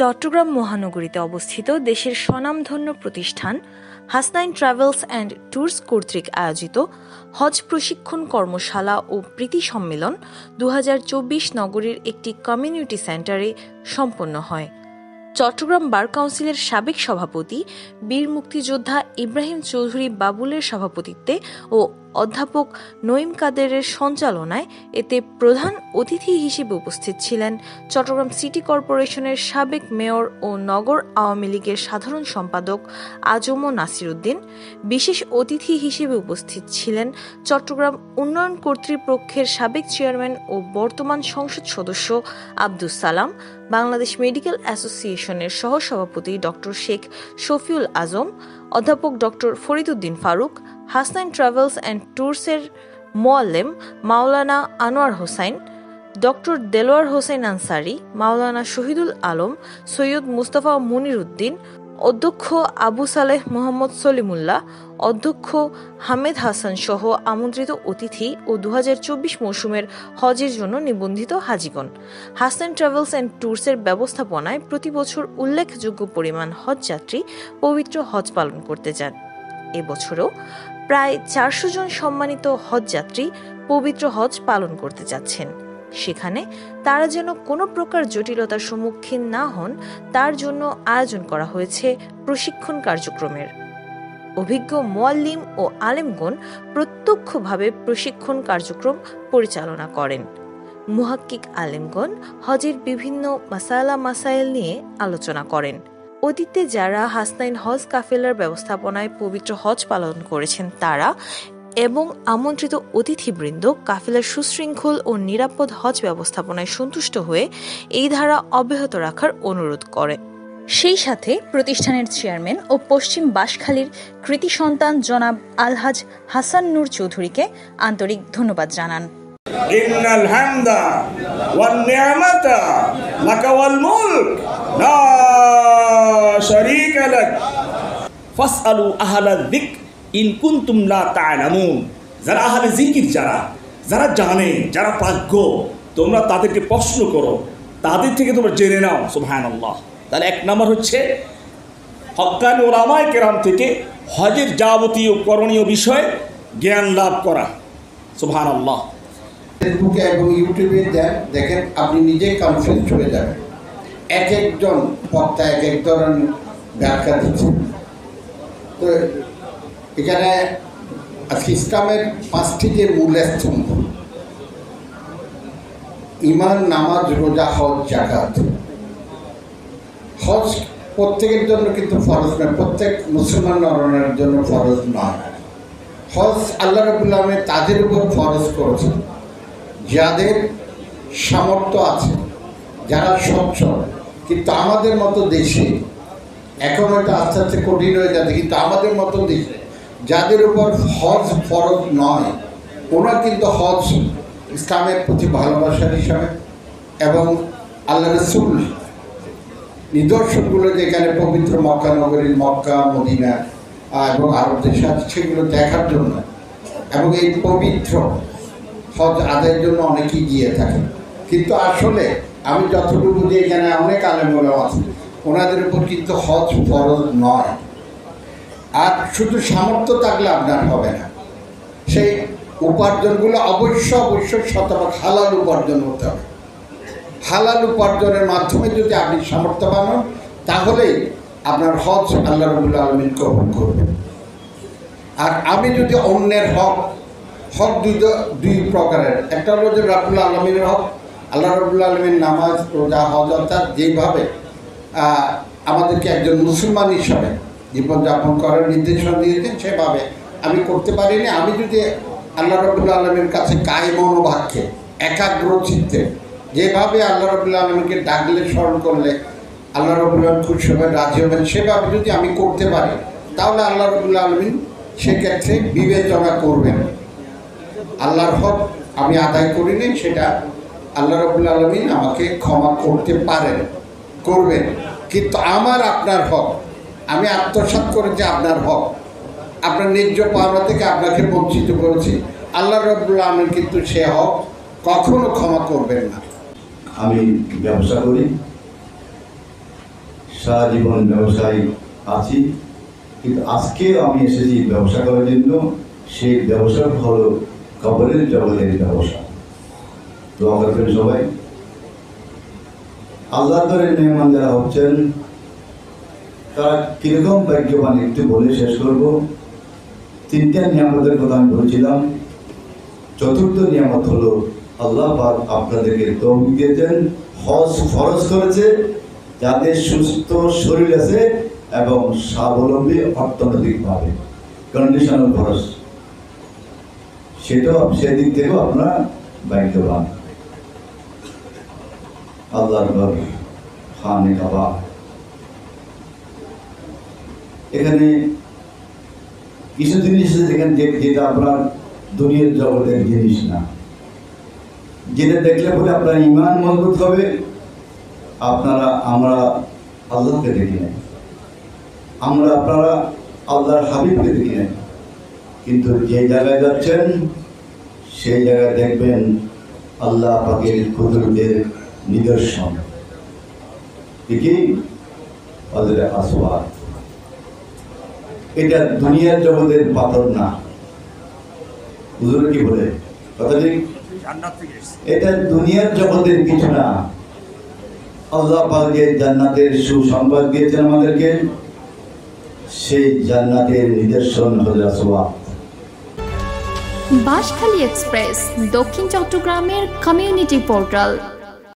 চট্টগ্রাম মহানগরীতে অবস্থিত দেশের স্বনামধন্য প্রতিষ্ঠান হাসনাইন ট্রাভেলস অ্যান্ড ট্যুরস কর্তৃক আয়োজিত হজ প্রশিক্ষণ কর্মশালা ও প্রীতি সম্মেলন 2024 নগরীর একটি কমিউনিটি সেন্টারে সম্পন্ন হয়। চট্টগ্রাম বার কাউন্সিলের সাবেক সভাপতি বীর মুক্তিযোদ্ধা ইব্রাহিম চৌধুরী বাবুলের সভাপতিত্বে ও অধ্যাপক নঈম কাদেরের সঞ্চালনায় এতে প্রধান অতিথি হিসেবে উপস্থিত ছিলেন চট্টগ্রাম সিটি কর্পোরেশনের সাবেক মেয়র ও নগর আওয়ামী লীগের সাধারণ সম্পাদক আজম নাসির উদ্দিন। বিশেষ অতিথি হিসেবে উপস্থিত ছিলেন চট্টগ্রাম উন্নয়ন কর্তৃপক্ষের সাবেক চেয়ারম্যান ও বর্তমান সংসদ সদস্য আব্দুস সালাম, বাংলাদেশ মেডিকেল অ্যাসোসিয়েশনের সহসভাপতি ডক্টর শেখ শফিউল আজম, অধ্যাপক doctor Fariduddin Faruk, Hasnain travels and ট্যুরসের মোয়াল্লেম মাওলানা আনোয়ার হোসাইন, ডক্টর দেলোয়ার হোসেন আনসারি, মাওলানা শহীদুল আলম, সৈয়দ মুস্তাফা মুনির উদ্দিন, অধ্যক্ষ আবু সালেহ মোহাম্মদ সলিমুল্লাহ, অধ্যক্ষ হামেদ হাসান সহ আমন্ত্রিত অতিথি ও 2024 মৌসুমের হজের জন্য নিবন্ধিত হাজিগণ। হাসনাইন ট্রাভেলস অ্যান্ড ট্যুরসের ব্যবস্থাপনায় প্রতি বছর উল্লেখযোগ্য পরিমাণ হজ যাত্রী পবিত্র হজ পালন করতে যান। এবছরও প্রায় 400 জন সম্মানিত হজ যাত্রী পবিত্র হজ পালন করতে যাচ্ছেন। সেখানে তারা যেন কোনো প্রকার জটিলতার সম্মুখীন না হন তার জন্য আয়োজন করা হয়েছে প্রশিক্ষণ কার্যক্রমের। অভিজ্ঞ মুআল্লিম ও আলেমগণ প্রত্যক্ষভাবে প্রশিক্ষণ কার্যক্রম পরিচালনা করেন। মুহাক্কিক আলেমগণ হজের বিভিন্ন মাসাইল নিয়ে আলোচনা করেন। অতীতে যারা হাসনাইন হজ কাফেলার ব্যবস্থাপনায় পবিত্র হজ পালন করেছেন তারা এবং আমন্ত্রিত অতিথিবৃন্দ কাফেলার সুশৃঙ্খল ও নিরাপদ হজ ব্যবস্থাপনায় সন্তুষ্ট হয়ে এই ধারা অব্যাহত রাখার অনুরোধ করে। সেই সাথে প্রতিষ্ঠানের চেয়ারম্যান ও পশ্চিম বাঁশখালীর কৃতি সন্তান জনাব আলহাজ হাসান নূর চৌধুরীকে আন্তরিক ধন্যবাদ জানান। ইন্নাল হামদা ওয়ান নি'মাতা লাকা ওয়াল মুলক লা শারীকা লাক ফাসআলু আহলা যিকর ইন কুনতুম লা তা'লামুন। যারা আহলে জিকির, যারা জানে, যারা প্রাজ্ঞ, তোমরা তাদেরকে প্রশ্ন করো, তাদের থেকে তোমরা জেনে নাও। সুবহানাল্লাহ। তাহলে এক নম্বর হচ্ছে হক্কানি উলামায়ে কেরাম থেকে হজের যাবতীয় করণীয় বিষয়ে জ্ঞান লাভ করা। সুবহানাল্লাহ। ফেসবুকে এবং ইউটিউবে দেখেন, আপনি নিজে কনফিউজ হয়ে যাবেন। এক একজন বক্তা এক এক ধরনের ব্যাখ্যা দিচ্ছে। তো এখানে আজকে ইসলামের 5টি যে মূল স্তম্ভ, ঈমান, নামাজ, রোজা, হজ, যাকাত। হজ প্রত্যেকের জন্য কিন্তু ফরজ নয়, প্রত্যেক মুসলমান নরনের জন্য ফরজ নয়। হজ আল্লাহ রাব্বুল আলামিন তাদের উপর ফরজ করেছেন যাদের সামর্থ্য আছে, যারা সচ্ছল। কিন্তু আমাদের মতো দেশে এখন এটা আস্তে আস্তে কঠিন হয়ে যাচ্ছে, কিন্তু আমাদের মতো দেশে যাদের উপর হজ ফরজ নয়, ওরা কিন্তু হজ ইসলামের প্রতি ভালোবাসার হিসাবে এবং আল্লাহ রাসূল নিদর্শনগুলো যেখানে পবিত্র মক্কা নগরীর মক্কা, মদিনা এবং আরব দেশে আছে সেগুলো দেখার জন্য এবং এই পবিত্র হজ আদায়ের জন্য অনেকেই গিয়ে থাকে। কিন্তু আসলে আমি যতটুকু বুঝি, এখানে অনেক আলেমরা আছে, ওনাদের উপর কিন্তু হজ ফরজ নয়। আর শুধু সামর্থ্য থাকলে আপনার হবে না, সেই উপার্জনগুলো অবশ্যই শতভাগ হালাল উপার্জন হতে হবে। হালাল উপার্জনের মাধ্যমে যদি আপনি সামর্থ্য বানান, তাহলেই আপনার হজ আল্লাহ রাব্বুল আলামিন কবুল করবেন। আর আমি যদি অন্যের হক দুই প্রকারের, একটা হলো যে রাব্বুল আলামিনের হক, আল্লাহ রাব্বুল আলামিন নামাজ, রোজা, হজ অর্থাৎ যেভাবে আমাদেরকে একজন মুসলমান হিসাবে জীবনযাপন করার নির্দেশনা দিয়েছেন সেভাবে আমি করতে পারিনি। আমি যদি আল্লাহ রাব্বুল আলামিনের কাছে কায়ে মনোবাক্যে একাগ্র চিত্তে যেভাবে আল্লাহ রাব্বুল আলামিনকে ডাকলে, স্মরণ করলে আল্লাহ রাব্বুল আলামিন খুশি হবেন, রাজি হবেন, সেভাবে যদি আমি করতে পারি, তাহলে আল্লাহ রাব্বুল আলামিন সেক্ষেত্রে বিবেচনা করবেন। আল্লাহর হক আমি আদায় করিনি, সেটা আল্লাহ রাব্বুল আলামিন আমাকে ক্ষমা করতে পারেন, করবেন। কিন্তু আমার আপনার হক, আমি আত্মসাৎ করেছি আপনার হক, আপনার ন্যায্য পাওনা থেকে আপনাকে বঞ্চিত করেছি, আল্লাহ রাব্বুল আলামিন কিন্তু সে হক কখনো ক্ষমা করবেন না। আমি ব্যবসা করি, সারা জীবন ব্যবসায় আছি, কিন্তু আজকে আমি এসেছি ব্যবসা করার জন্য। সেই ব্যবসা হলো কবরের জগতের ব্যবসা। দোয়া করবেন সবাই। আল্লাহ করে মেহমান যারা হচ্ছেন তারা কিরকম ভাগ্যবান একটু বলে শেষ করব। 3টা নিয়ামতের কথা আমি বলেছিলাম। চতুর্থ নিয়ামত হলো আল্লাহ পাক আপনাদেরকে তৌফিক দিয়েছেন, হজ ফরজ করেছে যাদের সুস্থ শরীর আছে এবং স্বাবলম্বী অর্থনৈতিকভাবে, কন্ডিশনাল খরচ, সেদিক থেকেও আপনারা ভাগ্যবান। আল্লাহর ঘর, খানে কাবা, এখানে কিছু জিনিস যেখানে যেটা আপনার দুনিয়ার জগতের জিনিস না, যেটা দেখলে পরে আপনার ইমান মজবুত হবে। আমরা আল্লাহকে দেখি নাই, আপনারা আল্লাহর হাবিবকে দেখি নাই, কিন্তু যে জায়গায় যাচ্ছেন সেই জায়গায় দেখবেন আল্লাহ পাকের কুদরতের নিদর্শন। ঠিকই হযরত আসওয়াদ, এটা দুনিয়ার জগতের পাথর না। হুজুর কি বলে কথা ঠিক? এটা দুনিয়ার জগতের কিছু না। আল্লাহ পাক যে জান্নাতের সুসংবাদ দিয়েছেন আমাদেরকে, সেই জান্নাতের নিদর্শন হযরত আসওয়াদ। বাঁশখালী এক্সপ্রেস, দক্ষিণ চট্টগ্রামের কমিউনিটি পোর্টাল।